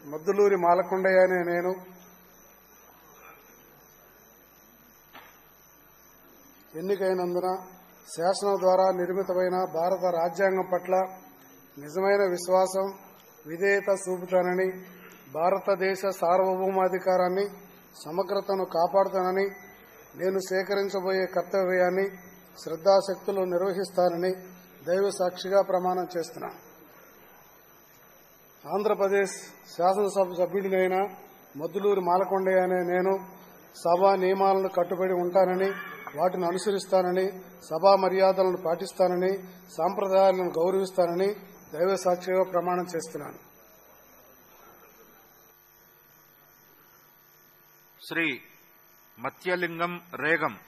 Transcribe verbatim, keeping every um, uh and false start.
మద్దులూరి మాలకొండయ్య అనే నేను ఎన్నికైనందున శాసనం ద్వారా నిర్మితమైన భారత రాజ్యాంగం పట్ల నిజమైన విశ్వాసం, విధేయత చూపుతానని, భారతదేశ సార్వభౌమాధికారాన్ని, సమగ్రతను కాపాడుతానని, నేను స్వీకరించబోయే కర్తవ్యాన్ని శ్రద్ధాశక్తులు నిర్వహిస్తానని దైవ సాక్షిగా ప్రమాణం చేస్తున్నాను. ఆంధ్రప్రదేశ్ శాసనసభ సభ్యుడినైన మద్దులూరి మాలకొండయ్య అనే నేను సభా నియమాలను కట్టుబడి ఉంటానని, వాటిని అనుసరిస్తానని, సభా మర్యాదలను పాటిస్తానని, సాంప్రదాయాలను గౌరవిస్తానని దైవ సాక్షిగా ప్రమాణం చేస్తున్నాను. శ్రీ మత్యలింగం రేగం